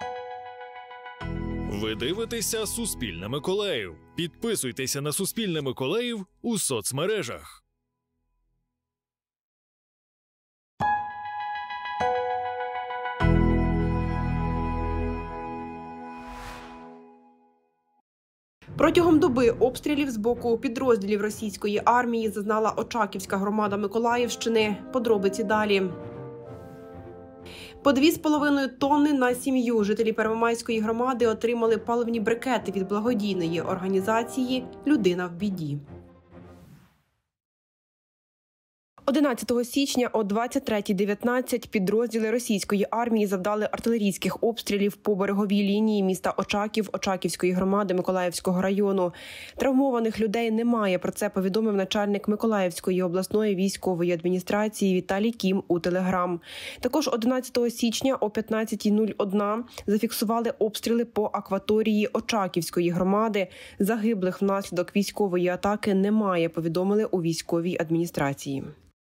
Ви дивитеся «Суспільне Миколаїв». Підписуйтеся на «Суспільне Миколаїв» у соцмережах. Протягом доби обстрілів з боку підрозділів російської армії зазнала Очаківська громада Миколаївщини. Подробиці далі. По 2,5 тонни на сім'ю жителі Первомайської громади отримали паливні брикети від благодійної організації «Людина в біді». 11 січня о 23:19 підрозділи російської армії завдали артилерійських обстрілів по береговій лінії міста Очаків Очаківської громади Миколаївського району. Травмованих людей немає, про це повідомив начальник Миколаївської обласної військової адміністрації Віталій Кім у Телеграм. Також 11 січня о 15:01 зафіксували обстріли по акваторії Очаківської громади. Загиблих внаслідок військової атаки немає, повідомили у військовій адміністрації.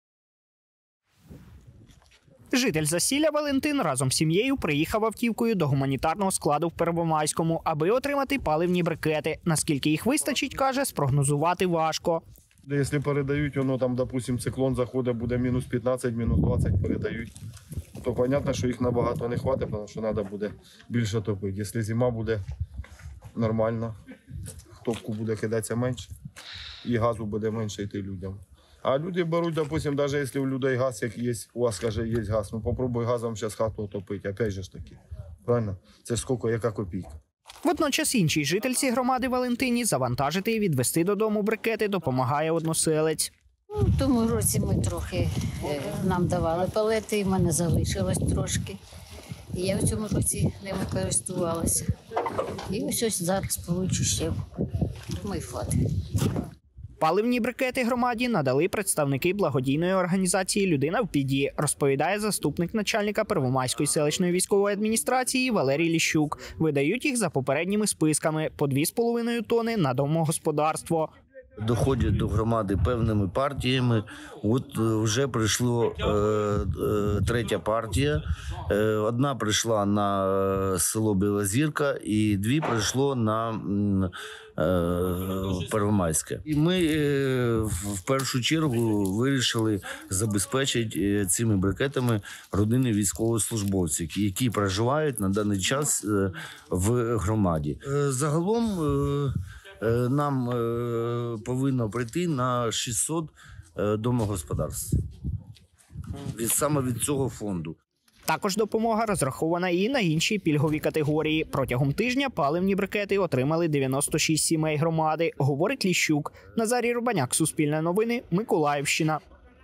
Житель Засілля Валентин разом з сім'єю приїхав автівкою до гуманітарного складу в Первомайському, аби отримати паливні брикети. Наскільки їх вистачить, каже, спрогнозувати важко. Якщо передають, воно там, допустим, циклон заходить, буде мінус 15, мінус 20 передають, то зрозуміло, що їх набагато не вистачить, тому що треба буде більше топити. Якщо зима буде нормально, топку буде кидатися менше і газу буде менше йти людям. А люди беруть, допустим, навіть якщо у людей газ, як є, у вас, каже, є газ, ну попробуй газом зараз хату отопити, опять же ж таки. Правильно? Це ж скільки, яка копійка. Водночас іншій жительці громади Валентині завантажити і відвезти додому брикети допомагає односелець. В тому році ми трохи нам давали палети, і в мене залишилось трошки. І я в цьому році ними користувалася. І ось зараз получу ще. Думаю, хватить. Паливні брикети громаді надали представники благодійної організації «Людина в біді», розповідає заступник начальника Первомайської селищної військової адміністрації Валерій Ліщук. Видають їх за попередніми списками – по 2,5 тонни на домогосподарство. Доходять до громади певними партіями. От вже прийшла третя партія. Одна прийшла на село Білозірка і дві прийшло на Первомайське. І ми в першу чергу вирішили забезпечити цими брикетами родини військовослужбовців, які проживають на даний час в громаді. Загалом нам повинно прийти на 600 домогосподарств. Саме від цього фонду. Також допомога розрахована і на інші пільгові категорії. Протягом тижня паливні брикети отримали 96 сімей громади, говорить Ліщук. Назарій Рубаняк, Суспільне новини, Миколаївщина.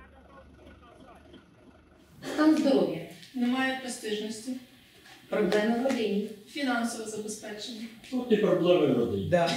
Стан здоров'я. Немає престижності. Проблеми в родині. Фінансове забезпечення. Тут і проблеми в родині. Да.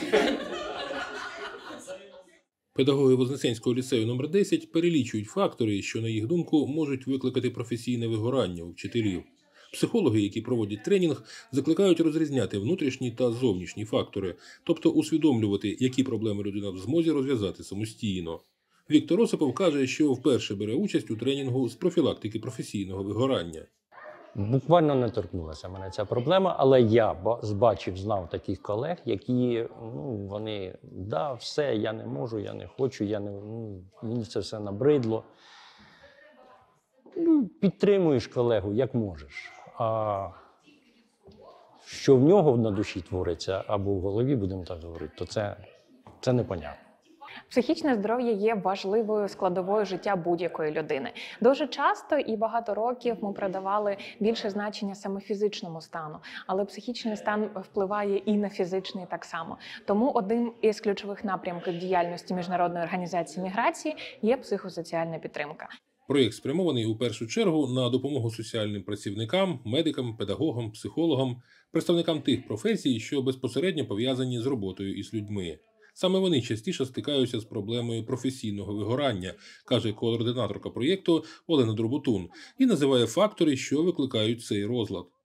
Педагоги Вознесенського ліцею номер 10 перелічують фактори, що, на їх думку, можуть викликати професійне вигорання у вчителів. Психологи, які проводять тренінг, закликають розрізняти внутрішні та зовнішні фактори, тобто усвідомлювати, які проблеми людина в змозі розв'язати самостійно. Віктор Осипов каже, що вперше бере участь у тренінгу з профілактики професійного вигорання. Буквально не торкнулася мене ця проблема, але я бачив, знав таких колег, які, вони, все, я не можу, я не хочу, мені це все набридло. Підтримуєш колегу, як можеш. А що в нього на душі твориться, або в голові, будемо так говорити, то це непонятно. Психічне здоров'я є важливою складовою життя будь-якої людини. Дуже часто і багато років ми придавали більше значення саме фізичному стану, але психічний стан впливає і на фізичний так само. Тому одним із ключових напрямків діяльності Міжнародної організації міграції є психосоціальна підтримка. Проєкт спрямований у першу чергу на допомогу соціальним працівникам, медикам, педагогам, психологам, представникам тих професій, що безпосередньо пов'язані з роботою із людьми. Саме вони частіше стикаються з проблемою професійного вигорання, каже координаторка проєкту Олена Дроботун, і називає фактори, що викликають цей розлад.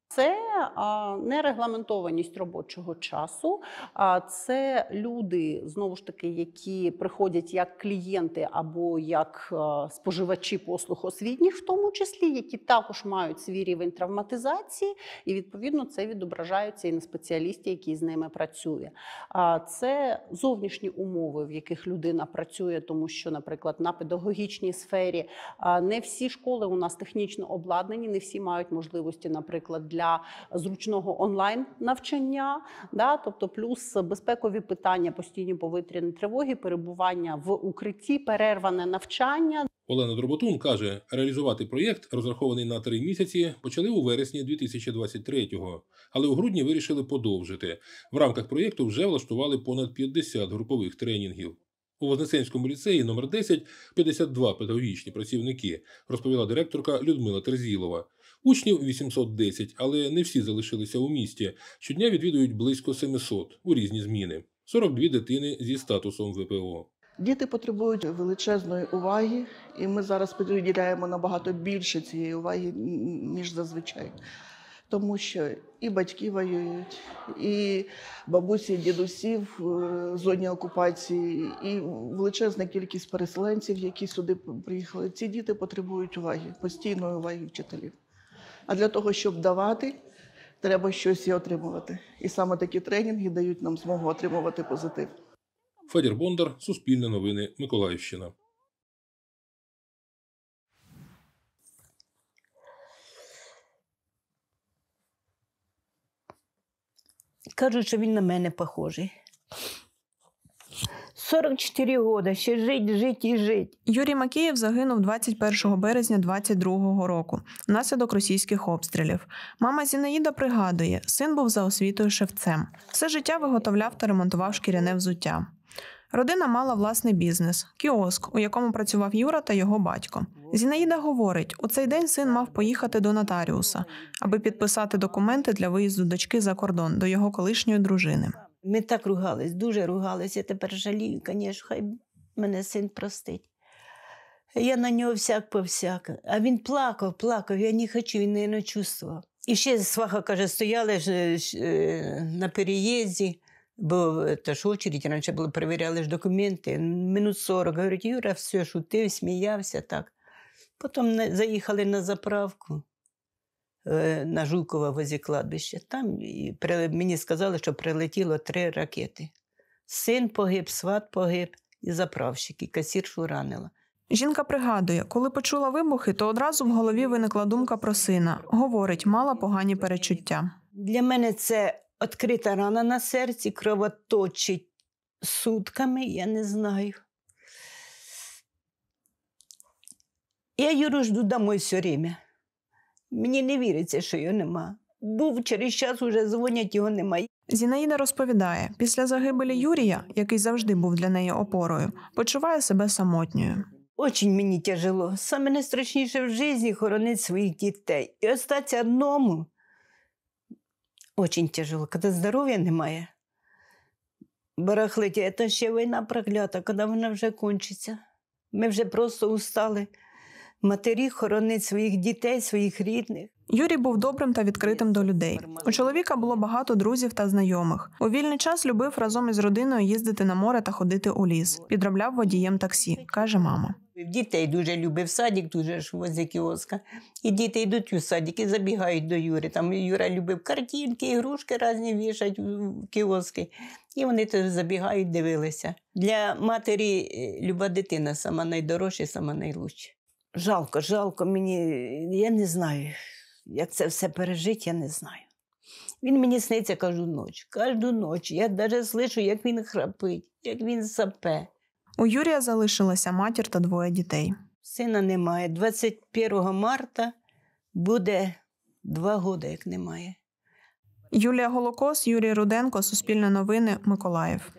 Це нерегламентованість робочого часу, це люди, знову ж таки, які приходять як клієнти або як споживачі послуг освітніх, в тому числі, які також мають свій рівень травматизації, і, відповідно, це відображається і на спеціалісті, який з ними працює. Це зовнішні умови, в яких людина працює, тому що, наприклад, на педагогічній сфері не всі школи у нас технічно обладнані, не всі мають можливості, наприклад, для зручного онлайн-навчання, тобто плюс безпекові питання, постійні повітряні тривоги, перебування в укритті, перерване навчання. Олена Дроботун каже, реалізувати проєкт, розрахований на 3 місяці, почали у вересні 2023-го, але у грудні вирішили подовжити. В рамках проєкту вже влаштували понад 50 групових тренінгів. У Вознесенському ліцеї номер 10 52 педагогічні працівники, розповіла директорка Людмила Терзілова. Учнів 810, але не всі залишилися у місті. Щодня відвідують близько 700 у різні зміни. 42 дитини зі статусом ВПО. Діти потребують величезної уваги, і ми зараз приділяємо набагато більше цієї уваги, ніж зазвичай. Тому що і батьки воюють, і бабусі, і дідусі в зоні окупації, і величезна кількість переселенців, які сюди приїхали. Ці діти потребують уваги, постійної уваги вчителів. А для того, щоб давати, треба щось і отримувати. І саме такі тренінги дають нам змогу отримувати позитив. Федір Бондар, Суспільне новини, Миколаївщина. Кажуть, що він на мене похожий. 44 роки, ще жить і жить. Юрій Макієв загинув 21 березня 22-го року внаслідок російських обстрілів. Мама Зінаїда пригадує, син був за освітою шевцем. Все життя виготовляв та ремонтував шкіряне взуття. Родина мала власний бізнес – кіоск, у якому працював Юра та його батько. Зінаїда говорить, у цей день син мав поїхати до нотаріуса, аби підписати документи для виїзду дочки за кордон до його колишньої дружини. Ми так ругались, дуже ругались. Я тепер жалію, звісно, хай мене син простить. Я на нього всяк-повсяк. А він плакав, я не хочу, він не чувствував. І ще сваха, каже, стояли на переїзді, бо та ж очередь раніше було, перевіряли ж документи, минут 40. Говорить, Юра все шутив, сміявся так. Потім заїхали на заправку на Жукова возле кладбища. Там мені сказали, що прилетіло 3 ракети. Син погиб, сват погиб і заправщик, і касіршу ранила. Жінка пригадує, коли почула вибухи, то одразу в голові виникла думка про сина. Говорить, мала погані перечуття. Для мене це відкрита рана на серці, кровоточить сутками, я не знаю. Я Юру жду домой все время. Мені не віриться, що його нема. Був, через час уже дзвонять, його немає. Зінаїда розповідає, після загибелі Юрія, який завжди був для неї опорою, почуває себе самотньою. Очень мені тяжело. Саме найстрашніше в житті – хоронити своїх дітей. І остатися одному – очень тяжело, коли здоров'я немає. Барахлить, це ще війна проклята, коли вона вже кончиться. Ми вже просто устали. Матері хоронить своїх дітей, своїх рідних. Юрій був добрим та відкритим до людей. У чоловіка було багато друзів та знайомих. У вільний час любив разом із родиною їздити на море та ходити у ліс. Підробляв водієм таксі, каже мама. Дітей дуже любив, садик дуже ж возле кіоска. І діти йдуть у садик і забігають до Юри. Там Юра любив картинки, ігрушки різні вішать в кіоски. І вони то забігають, дивилися. Для матері люба дитина сама найдорожча, сама найлучша. Жалко мені, я не знаю, як це все пережити, я не знаю. Він мені сниться кожну ніч. Я навіть слышу, як він храпить, як він сапе. У Юрія залишилася матір та 2 дітей. Сина немає. 21 марта буде 2 роки, як немає. Юлія Голокос, Юрій Руденко, Суспільне новини, Миколаїв.